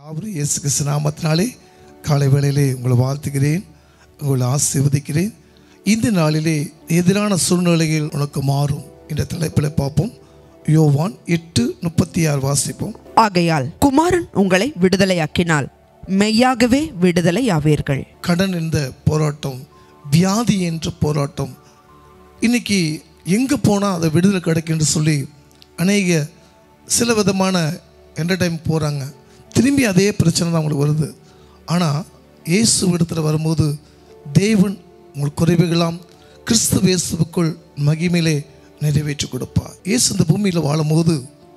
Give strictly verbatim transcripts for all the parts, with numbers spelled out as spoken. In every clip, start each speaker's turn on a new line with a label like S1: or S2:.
S1: அவர் இயேசு கிறிஸ்து நாமத்தினாலே காலை வேளையிலே உங்களை வாழ்த்துகிறேன், உங்களை ஆசீர்வதிக்கிறேன். இந்த நாளிலே எதிரான சூழ்நிலைகள் உனக்கு மாறும் என்ற தலைப்பில் பார்ப்போம். யோவான் எட்டு முப்பத்தி ஆறு வாசிப்போம்.
S2: ஆகையால் குமாரன் உங்களை விடுதலையாக்கினால் மெய்யாகவே விடுதலை ஆவீர்கள்.
S1: கடன் என்ற போராட்டம், வியாதி என்ற போராட்டம், இன்னைக்கு எங்கே போனால் அதை விடுதலை கிடைக்குன்னு சொல்லி அநேக சில விதமான என்டர்டைன் போகிறாங்க. திரும்பி அதே பிரச்சனை தான் உங்களுக்கு வருது. ஆனால் இயேசு இடத்துல வரும்போது தேவன் உங்கள் குறைவுகளாம் கிறிஸ்து இயேசுவுக்குள் மகிமையிலே நிறைவேற்றி கொடுப்பார். இயேசு இந்த பூமியில் வாழும்போது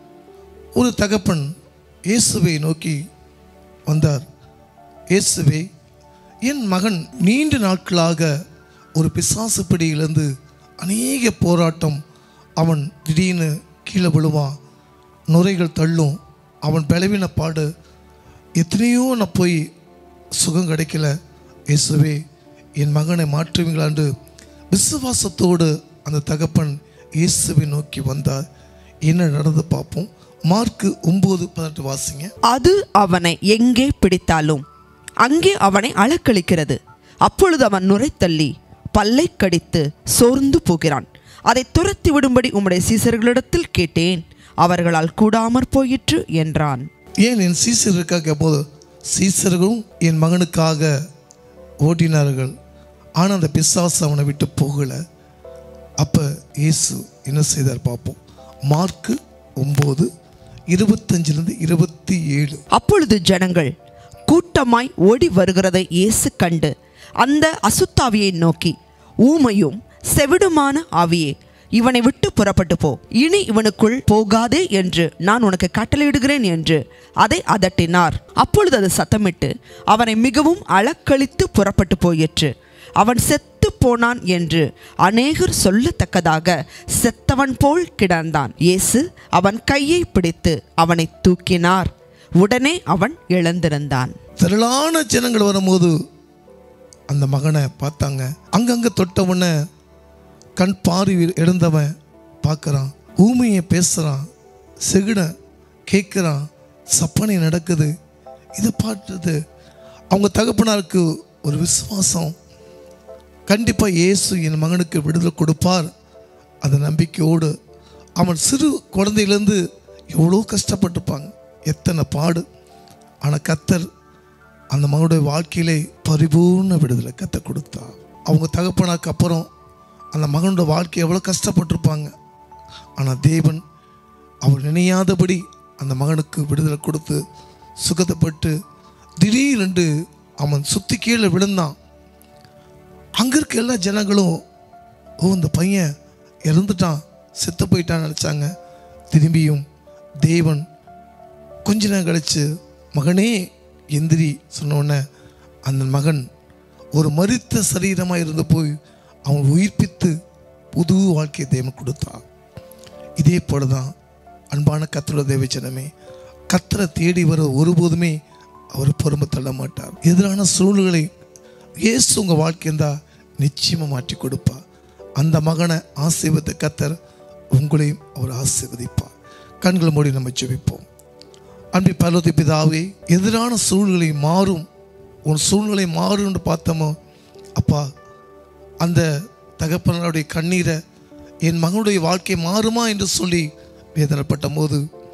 S1: ஒரு தகப்பன் இயேசுவை நோக்கி வந்தார். இயேசுவே, என் மகன் நீண்ட நாட்களாக ஒரு பிசாசு பிடியிலிருந்து அநேக போராட்டம், அவன் திடீர்னு கீழே விழுவான், நுரைகள் தள்ளும், அவன் பலவீனப்பாடு, எத்தனையோ நான் போய் சுகம் கிடைக்கல. இயேசுவே, என் மகனை மாற்றுவீங்களான்னு விசுவாசத்தோடு அந்த தகப்பன் இயேசுவை நோக்கி வந்தார். என்ன நடந்து பார்ப்போம். மார்க்கு ஒன்பது பதினெட்டு வாசிங்க.
S2: அது அவனை எங்கே பிடித்தாலும் அங்கே அவனை அலக்களிக்கிறது. அப்பொழுது அவன் நுரை தள்ளி பல்லை கடித்து சோர்ந்து போகிறான். அதை துரத்தி விடும்படி உம்முடைய சீசர்களிடத்தில் கேட்டேன், அவர்களால் கூடாமற் போயிற்று என்றான்.
S1: ஏன் என் சீசருக்காக போது சீசர்களும் என் மகனுக்காக ஓட்டினார்கள், ஆனால் அந்த பிசாசு அவனை விட்டு போகலை. அப்போ இயேசு என்ன செய்தார் பார்ப்போம். மார்க்கு ஒம்பது இருபத்தஞ்சிலிருந்து இருபத்தி ஏழு.
S2: அப்பொழுது ஜனங்கள் கூட்டமாய் ஓடி வருகிறதை இயேசு கண்டு அந்த அசுத்தாவியை நோக்கி, ஊமையும் செவிடுமான ஆவியே, இவனை விட்டு புறப்பட்டு போ, இனி இவனுக்குள் போகாதே என்று நான் உனக்கு கட்டளையிடுகிறேன் என்று அதை அதட்டினார். அப்பொழுது அது சத்தமிட்டு அவனை மிகவும் அலக்களித்து புறப்பட்டு போயிற்று. அவன் செத்து போனான் என்று அநேகர் சொல்லத்தக்கதாக செத்தவன் போல் கிடந்தான். இயேசு அவன் கையை பிடித்து அவனை தூக்கினார். உடனே அவன் எழுந்திருந்தான்.
S1: திரளான ஜனங்கள் வரும்போது அந்த மகனை பார்த்தாங்க. அங்கங்கே தொட்டவனை கண் பார்வை இழந்தவன் பார்க்குறான், ஊமையை பேசுகிறான், செகுட கேட்குறான், சப்பனை நடக்குது. இதை பார்த்தது அவங்க தகப்பனாருக்கு ஒரு விசுவாசம், கண்டிப்பாக இயேசு என் மகனுக்கு விடுதலை கொடுப்பார். அந்த நம்பிக்கையோடு அவன் சிறு குழந்தையிலேருந்து எவ்வளோ கஷ்டப்பட்டுப்பாங்க, எத்தனை பாடு. ஆனால் கர்த்தர் அந்த மகனுடைய வாழ்க்கையிலே பரிபூர்ண விடுதலை கர்த்தர் கொடுத்தார். அவங்க தகப்பனாக்கு அப்புறம் அந்த மகனோட வாழ்க்கை எவ்வளோ கஷ்டப்பட்டிருப்பாங்க. ஆனால் தேவன் அவர் நினையாதபடி அந்த மகனுக்கு விடுதலை கொடுத்து சுகத்தைப்பட்டு திடீரென்று அவன் சுற்றி கீழே விழுந்தான். அங்கே இருக்க எல்லா ஜனங்களும், ஓ இந்த பையன் இறந்துட்டான், செத்து போயிட்டான்னு நினச்சாங்க. திரும்பியும் தேவன் கொஞ்ச நேரம் கழித்து மகனே எந்திரி சொன்னோடனே அந்த மகன் ஒரு மரித்த சரீரமாக இருந்து போய் அவன் உயிர்ப்பித்து புது வாழ்க்கையை தேவன் கொடுத்தான். இதே போல தான் அன்பான கர்த்தருடைய தேவஜனமே, கர்த்தரை தேடி வர ஒருபோதுமே அவர் பொறுமை தள்ள மாட்டார். எதிரான சூழ்நிலை இயேசு உங்கள் வாழ்க்கை இருந்தால் நிச்சயமாக மாற்றி கொடுப்பார். அந்த மகனை ஆசீர்வதித்த கர்த்தர் உங்களையும் அவர் ஆசீர்வதிப்பார். கண்களை மூடி நம்ம ஜெபிப்போம். அன்பி பரலோக பிதாவே, எதிரான சூழ்நிலை மாறும், உன் சூழ்நிலை மாறும்னு பார்த்தோமோ அப்பா, அந்த தகப்பனுடைய கண்ணீரை என் மகனுடைய வாழ்க்கை மாறுமா என்று சொல்லி வேதனைப்பட்ட போது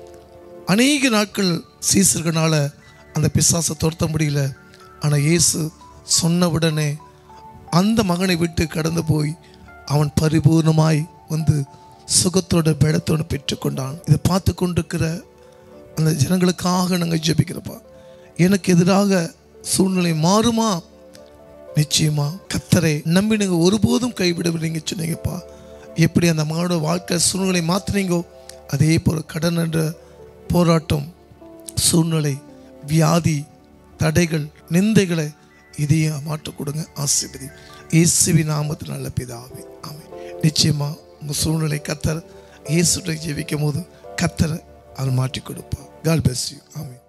S1: அநேக நாட்கள் சீசர்களால் அந்த பிசாசை துரத்த முடியல. ஆனால் இயேசு சொன்னவுடனே அந்த மகனை விட்டு கடந்து போய் அவன் பரிபூர்ணமாய் வந்து சுகத்தோட பலத்தோடு பெற்றுக்கொண்டான். இதை பார்த்து கொண்டிருக்கிற அந்த ஜனங்களுக்காக நாங்கள் ஜெபிக்கிறப்பா, எனக்கு எதிராக சூழ்நிலை மாறுமா? நிச்சயமா கர்த்தரை நம்பி நீங்கள் ஒருபோதும் கைவிடவில்லைங்க சொன்னீங்கப்பா. எப்படி அந்த மகனோட வாழ்க்கை சூழ்நிலை மாற்றினீங்கோ, அதே போல் கடன் என்ற போராட்டம், சூழ்நிலை, வியாதி, தடைகள், நிந்தைகளை இதையும் மாற்றிக் கொடுங்க. ஆசீர்வதி இயேசுவின் நாமத்தில் நல்ல பிதாவே, ஆமென். நிச்சயமா உங்கள் சூழ்நிலை கர்த்தர் இயேசுவை ஜெபிக்கும் போது கர்த்தர் அதை மாற்றி கொடுப்பார். God bless you. ஆமென்.